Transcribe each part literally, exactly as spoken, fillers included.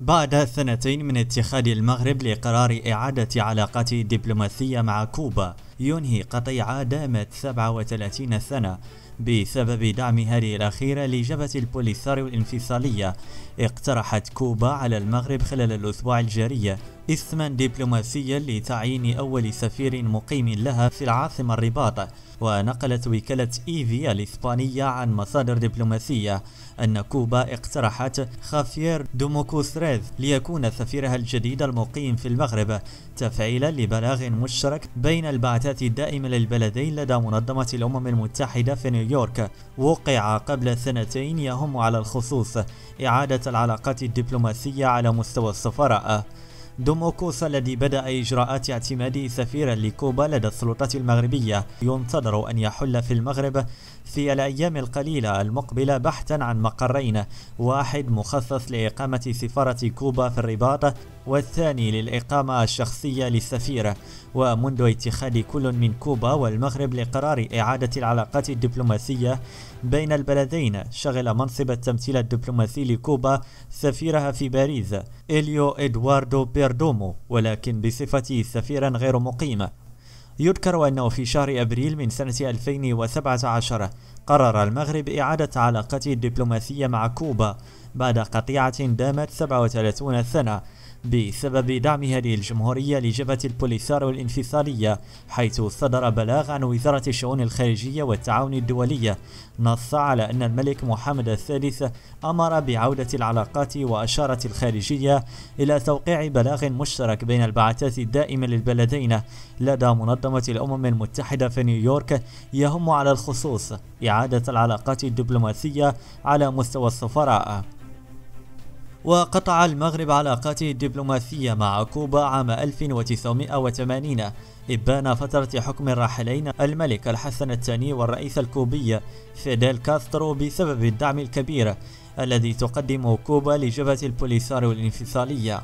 بعد سنتين من اتخاذ المغرب لقرار إعادة علاقاته الدبلوماسية مع كوبا، ينهي قطيعة دامت سبعة وثلاثين سنة بسبب دعم هذه الأخيرة لجبهة البوليساريو الانفصالية. اقترحت كوبا على المغرب خلال الأسبوع الجاري اسما دبلوماسيا لتعيين أول سفير مقيم لها في العاصمة الرباط. ونقلت وكالة إيفي الإسبانية عن مصادر دبلوماسية أن كوبا اقترحت خافير دوموكوسريز ليكون سفيرها الجديد المقيم في المغرب، تفعيلا لبلاغ مشترك بين البعثات الدائمة للبلدين لدى منظمة الأمم المتحدة في نيويورك، وقع قبل سنتين يهم على الخصوص إعادة العلاقات الدبلوماسية على مستوى السفراء. دوموكوس الذي بدأ إجراءات اعتماده سفيرا لكوبا لدى السلطات المغربية ينتظر أن يحل في المغرب في الأيام القليلة المقبلة بحثا عن مقرين، واحد مخصص لإقامة سفارة كوبا في الرباط والثاني للإقامة الشخصية للسفير. ومنذ اتخاذ كل من كوبا والمغرب لقرار إعادة العلاقات الدبلوماسية بين البلدين، شغل منصب التمثيل الدبلوماسي لكوبا سفيرها في باريس إليو إدواردو بيردومو، ولكن بصفته سفيرا غير مقيم. يذكر أنه في شهر أبريل من سنة ألفين وسبعة عشر قرر المغرب إعادة علاقته الدبلوماسية مع كوبا بعد قطيعة دامت سبعة وثلاثين سنة بسبب دعم هذه الجمهورية لجبهة البوليساريو الانفصالية، حيث صدر بلاغ عن وزارة الشؤون الخارجية والتعاون الدولية نص على أن الملك محمد الثالث أمر بعودة العلاقات، وأشارت الخارجية إلى توقيع بلاغ مشترك بين البعثات الدائمة للبلدين لدى منظمة الأمم المتحدة في نيويورك يهم على الخصوص إعادة العلاقات الدبلوماسية على مستوى السفراء. وقطع المغرب علاقاته الدبلوماسية مع كوبا عام ألف وتسعمائة وثمانين إبان فترة حكم الراحلين الملك الحسن الثاني والرئيس الكوبي فيديل كاسترو بسبب الدعم الكبير الذي تقدم كوبا لجبهة البوليساريو الانفصالية.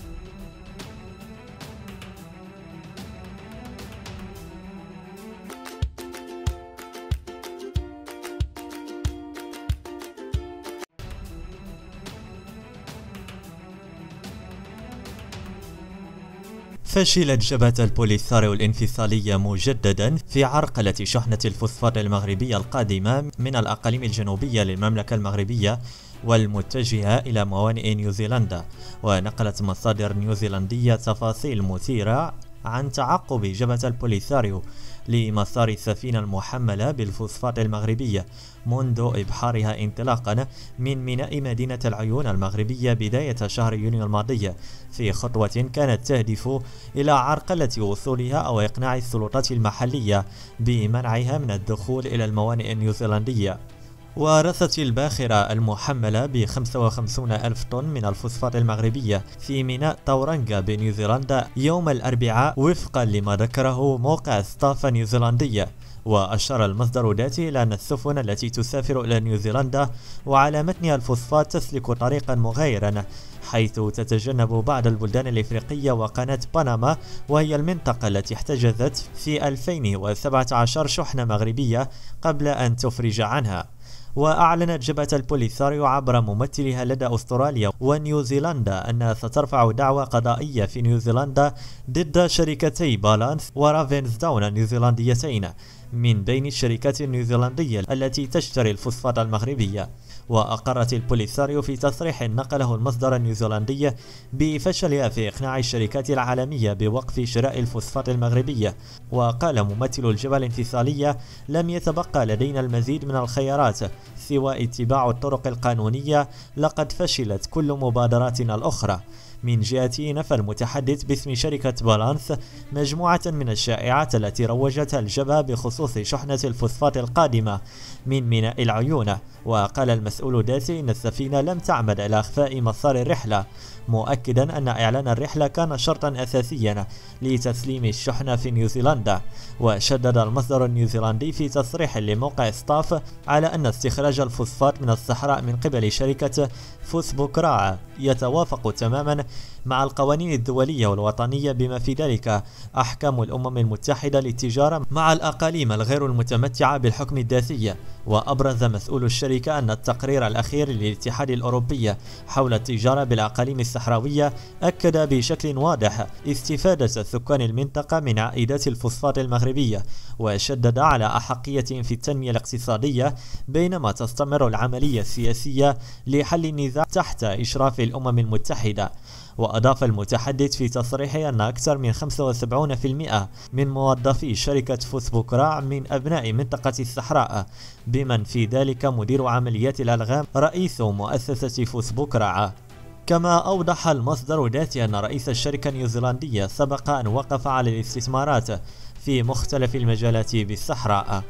فشلت جبهة البوليساريو الانفصالية مجددا في عرقلة شحنة الفوسفات المغربية القادمة من الأقاليم الجنوبية للمملكة المغربية والمتجهة إلى موانئ نيوزيلندا. ونقلت مصادر نيوزيلندية تفاصيل مثيرة عن تعقب جبهة البوليساريو لمسار السفينة المحملة بالفوسفات المغربية منذ إبحارها انطلاقا من ميناء مدينة العيون المغربية بداية شهر يونيو الماضي، في خطوة كانت تهدف إلى عرقلة وصولها أو إقناع السلطات المحلية بمنعها من الدخول إلى الموانئ النيوزيلندية. ورست الباخرة المحملة ب خمسة وخمسين ألف طن من الفوسفات المغربية في ميناء تاورانغا بنيوزيلندا يوم الأربعاء وفقا لما ذكره موقع ستاف نيوزيلندية. وأشار المصدر ذاته إلى أن السفن التي تسافر إلى نيوزيلندا وعلى متنها الفوسفات تسلك طريقا مغايرا، حيث تتجنب بعض البلدان الإفريقية وقناة بنما، وهي المنطقة التي احتجزت في ألفين وسبعة عشر شحنة مغربية قبل أن تفرج عنها. وأعلنت جبهة البوليساريو عبر ممثلها لدى أستراليا ونيوزيلندا أنها سترفع دعوى قضائية في نيوزيلندا ضد شركتي بالانس ورافنسداون النيوزيلنديتين من بين الشركات النيوزيلندية التي تشتري الفوسفات المغربية. وأقرت البوليساريو في تصريح نقله المصدر النيوزيلندي بفشلها في إقناع الشركات العالمية بوقف شراء الفوسفات المغربية. وقال ممثل الجبهة الانفصالية: لم يتبقى لدينا المزيد من الخيارات سوى اتباع الطرق القانونية، لقد فشلت كل مبادراتنا الأخرى. من جهته نفى المتحدث باسم شركة بالانس مجموعة من الشائعات التي روجتها الجبهة بخصوص شحنة الفوسفات القادمة من ميناء العيون. وقال المسؤول ذاته إن السفينة لم تعمد إلى إخفاء مسار الرحلة، مؤكدا أن إعلان الرحلة كان شرطا أساسيا لتسليم الشحنة في نيوزيلندا. وشدد المصدر النيوزيلندي في تصريح لموقع ستاف على أن استخراج الفوسفات من الصحراء من قبل شركة فوسبوكراع يتوافق تماما مع القوانين الدولية والوطنية، بما في ذلك أحكام الأمم المتحدة للتجارة مع الأقاليم الغير المتمتعة بالحكم الذاتي. وأبرز مسؤول الشركة أن التقرير الأخير للاتحاد الأوروبي حول التجارة بالأقاليم الصحراوية أكد بشكل واضح استفادة سكان المنطقة من عائدات الفوسفات المغربية، وشدد على أحقيتهم في التنمية الاقتصادية بينما تستمر العملية السياسية لحل النزاع تحت إشراف الأمم المتحدة. وأضاف المتحدث في تصريحه أن أكثر من خمسة وسبعين بالمئة من موظفي شركة فوسبوكرا من أبناء منطقة الصحراء، بمن في ذلك مدير عمليات الألغام رئيس مؤسسة فوسبوكرا. كما أوضح المصدر ذاته أن رئيس الشركة النيوزيلندية سبق أن وقف على الاستثمارات في مختلف المجالات بالصحراء.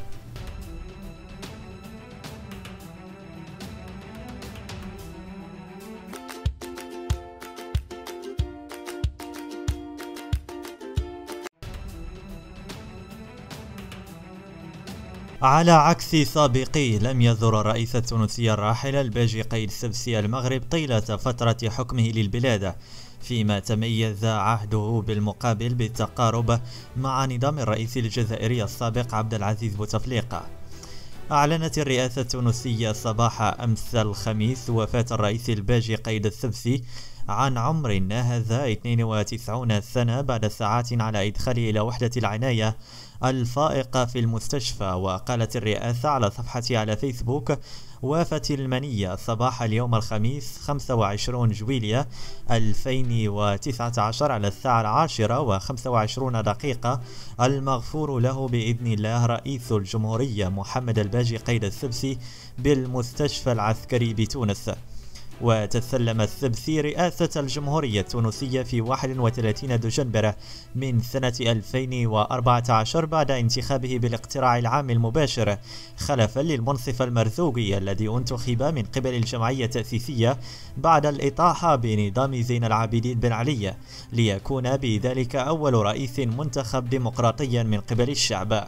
على عكس سابقيه، لم يزر الرئيس التونسي الراحل الباجي قايد السبسي المغرب طيلة فترة حكمه للبلاد، فيما تميز عهده بالمقابل بالتقارب مع نظام الرئيس الجزائري السابق عبد العزيز بوتفليقة. أعلنت الرئاسة التونسية صباح أمس الخميس وفاة الرئيس الباجي قايد السبسي عن عمر ناهز اثنين وتسعين سنة بعد ساعات على إدخاله إلى وحدة العناية الفائقة في المستشفى. وقالت الرئاسة على صفحتها على فيسبوك: وافت المنية صباح اليوم الخميس خمسة وعشرين جويلية ألفين وتسعة عشر على الساعة العاشرة وخمسة وعشرين دقيقة المغفور له بإذن الله رئيس الجمهورية محمد الباجي قايد السبسي بالمستشفى العسكري بتونس. وتسلم السبسي رئاسة الجمهورية التونسية في واحد وثلاثين دجنبر من سنة ألفين وأربعة عشر بعد انتخابه بالاقتراع العام المباشر خلفا للمنصف المرزوقي الذي انتخب من قبل الجمعية التأسيسية بعد الإطاحة بنظام زين العابدين بن علي، ليكون بذلك أول رئيس منتخب ديمقراطيا من قبل الشعب.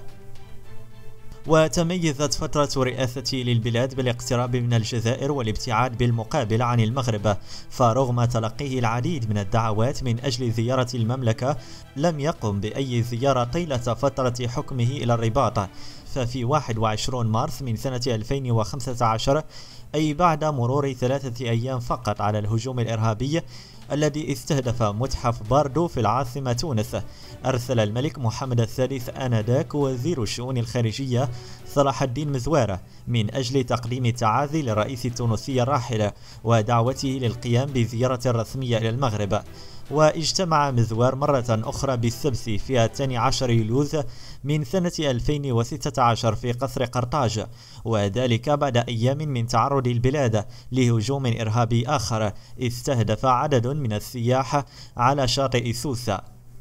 وتميزت فترة رئاسته للبلاد بالاقتراب من الجزائر والابتعاد بالمقابل عن المغرب، فرغم تلقيه العديد من الدعوات من أجل زيارة المملكة لم يقم بأي زيارة طيلة فترة حكمه إلى الرباط. ففي واحد وعشرين مارس من سنة ألفين وخمسة عشر، أي بعد مرور ثلاثة أيام فقط على الهجوم الإرهابي الذي استهدف متحف باردو في العاصمة تونس، أرسل الملك محمد الثالث آنذاك وزير الشؤون الخارجية صلاح الدين مزوارة من أجل تقديم التعازي للرئيس التونسي الراحل ودعوته للقيام بزيارة رسمية إلى المغرب. واجتمع مزوار مرة أخرى بالسبسي في الثاني عشر يوليوز من سنة ألفين وستة عشر في قصر قرطاج، وذلك بعد أيام من تعرض البلاد لهجوم إرهابي آخر استهدف عدد من السياح على شاطئ سوسة.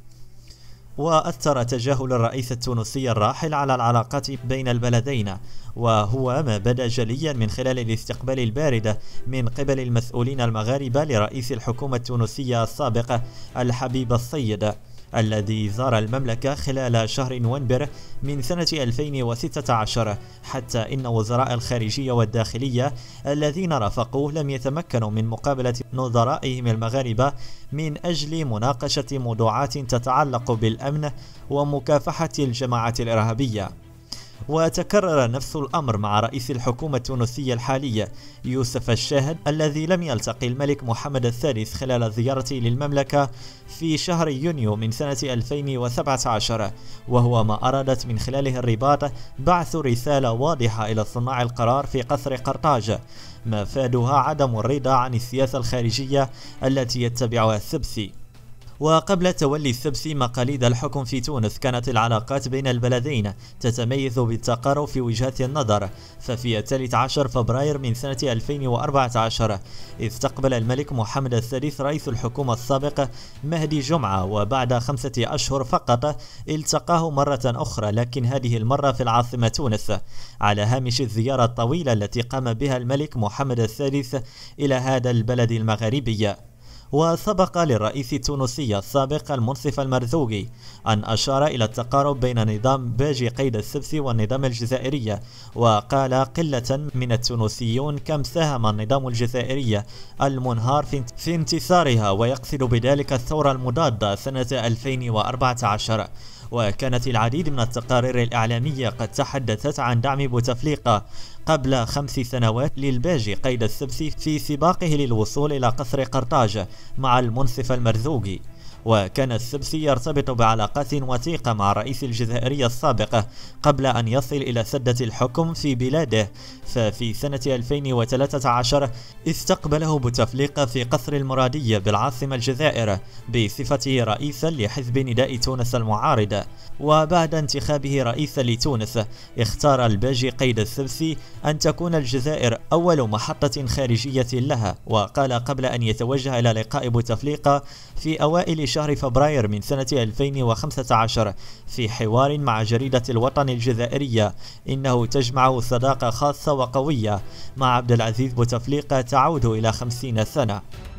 وأثر تجاهل الرئيس التونسي الراحل على العلاقات بين البلدين، وهو ما بدا جليا من خلال الاستقبال البارد من قبل المسؤولين المغاربة لرئيس الحكومة التونسية السابق الحبيب السيد الذي زار المملكة خلال شهر نوفمبر من سنة ألفين وستة عشر، حتى إن وزراء الخارجية والداخلية الذين رافقوه لم يتمكنوا من مقابلة نظرائهم المغاربة من أجل مناقشة موضوعات تتعلق بالأمن ومكافحة الجماعات الإرهابية. وتكرر نفس الأمر مع رئيس الحكومة التونسية الحالية يوسف الشاهد الذي لم يلتقي الملك محمد الثالث خلال زيارته للمملكة في شهر يونيو من سنة ألفين وسبعة عشر، وهو ما أرادت من خلاله الرباط بعث رسالة واضحة إلى صناع القرار في قصر قرطاج مفادها عدم الرضا عن السياسة الخارجية التي يتبعها السبسي. وقبل تولي السبسي مقاليد الحكم في تونس كانت العلاقات بين البلدين تتميز بالتقارب في وجهات النظر، ففي الثالث عشر فبراير من سنة ألفين وأربعة عشر استقبل الملك محمد الثالث رئيس الحكومة السابق مهدي جمعة، وبعد خمسة أشهر فقط التقاه مرة أخرى، لكن هذه المرة في العاصمة تونس على هامش الزيارة الطويلة التي قام بها الملك محمد الثالث إلى هذا البلد المغاربي. وسبق للرئيس التونسي السابق المنصف المرزوقي أن أشار إلى التقارب بين نظام باجي قايد السبسي والنظام الجزائري، وقال قلة من التونسيون كم ساهم النظام الجزائري المنهار في انتصارها، ويقصد بذلك الثورة المضادة سنة ألفين وأربعة عشر. وكانت العديد من التقارير الإعلامية قد تحدثت عن دعم بوتفليقة قبل خمس سنوات للباجي قيد السبسي في سباقه للوصول إلى قصر قرطاج مع المنصف المرزوقي. وكان السبسي يرتبط بعلاقات وثيقة مع الرئيس الجزائري السابق قبل أن يصل إلى سدة الحكم في بلاده، ففي سنة ألفين وثلاثة عشر استقبله بوتفليقة في قصر المرادية بالعاصمة الجزائر بصفته رئيسا لحزب نداء تونس المعارضة. وبعد انتخابه رئيسا لتونس اختار الباجي قيد السبسي أن تكون الجزائر أول محطة خارجية لها، وقال قبل أن يتوجه إلى لقاء بوتفليقة في أوائل شهر فبراير من سنة ألفين وخمسة عشر في حوار مع جريدة الوطن الجزائرية إنه تجمعه صداقة خاصة وقوية مع عبد العزيز بوتفليقة تعود إلى خمسين سنة.